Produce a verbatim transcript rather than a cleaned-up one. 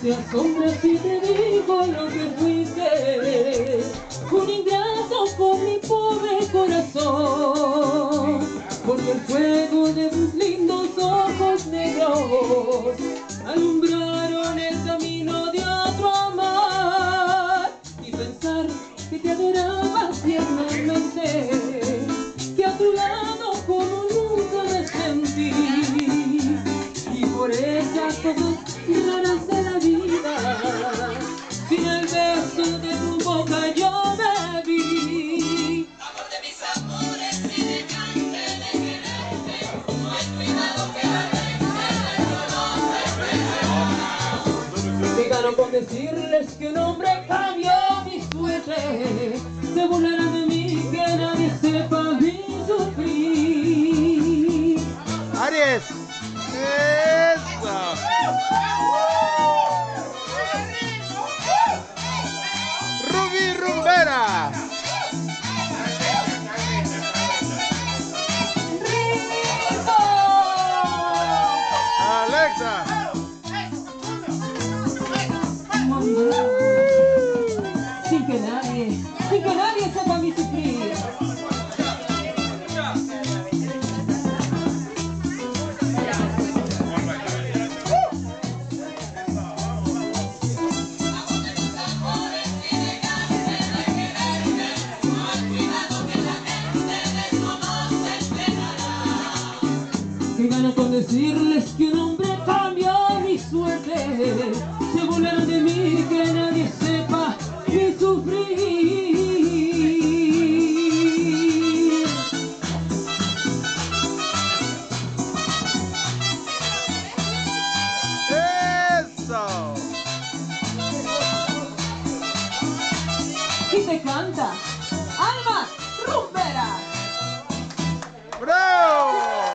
te asombras si te digo lo que fuiste, un ingrato con mi pobre corazón, porque el fuego de tus lindos ojos negros alumbraron el camino de otro amor, y pensar que te adoraba tiernamente, que a tu lado como nunca me sentí, y por esas cosas raras de la vida, sin el beso de tu boca yo me vi. Amor de mis amores, si dejaste de quererte, no hay cuidado que la gente no se Me gano con decirles que un hombre cambió mi suerte, se burlarán de mí, que nadie sepa mi sufrir. Aries. Eso. Rubí Rumbera. Alexa. Sin que nadie, sin que nadie sepa mi sufrir. Que gana con decirles que un hombre cambió mi suerte, se burlarán de mí, que nadie sepa mi sufrir. Eso. Y te canta Alma Rumbera.